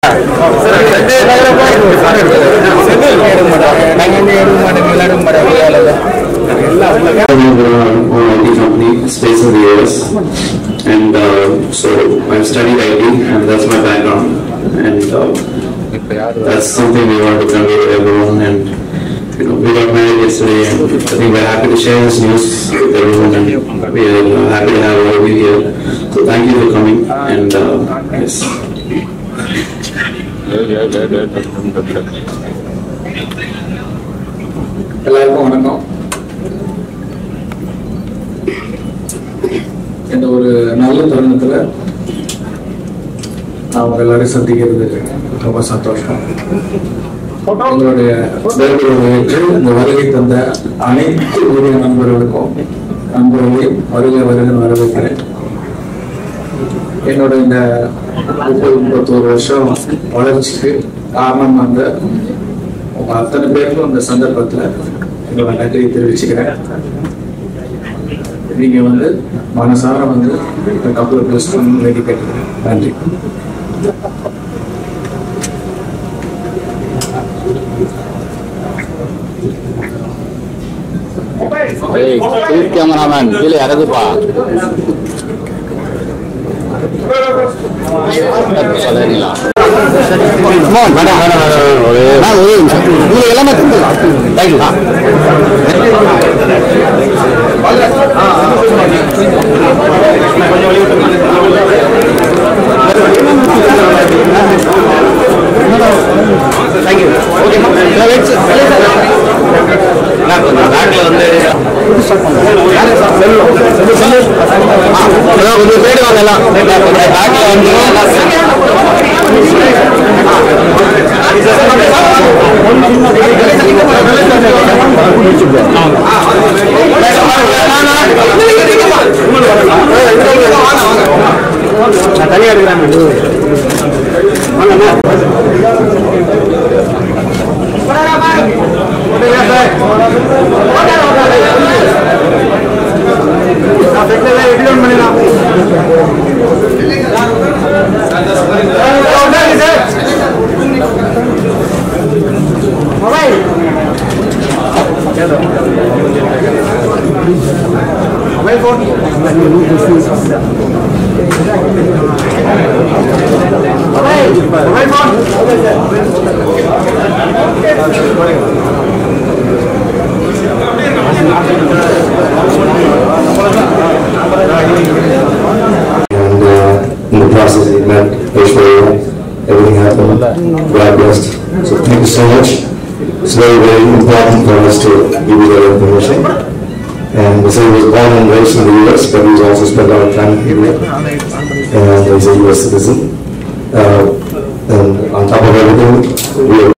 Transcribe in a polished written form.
company stays in the US, and so I've studied IT, and that's my background, and that's something we want to convey to everyone. And we got married yesterday, and I think we're happy to share this news with everyone, and we're happy to have all of you here. So thank you for coming, and yes. எல்லாருக்கும் வணக்கம். இந்த ஒரு நல்ல தருணத்துல அவங்க எல்லாரும் சந்திக்கிறது ரொம்ப சந்தோஷம். உங்களுடைய இந்த வருகை தந்த அனைத்து உரிய நண்பர்களுக்கும் நண்பர்களையும் வருக வரவேற்கிறேன். என்னோட இந்த 30-31 வருஷம் வளர்ச்சிக்கு காரணம் அந்த உங்க அத்தனை பேருக்கும் இந்த சந்தர்ப்பத்துல என்னோட நன்றியை தெரிவிச்சுக்கிறேன். நீங்க மனசார இந்த கப்பலை பிளஸ் பண்ணி வேண்டி கேட்டுக்கிறேன். நன்றி. கேமராமேன் கீழே இறங்குப்பா. எல்லாமே கொஞ்சம் பேடு வாங்கலாம். தனியா எடுக்கிறாங்க. In the process, it meant everything happened. God blessed. So thank you so much. It's very, very important for us to give you that information. And so he was born and raised in the US, but he's also spent a lot of time here. And he's a US citizen. And on top of everything, we are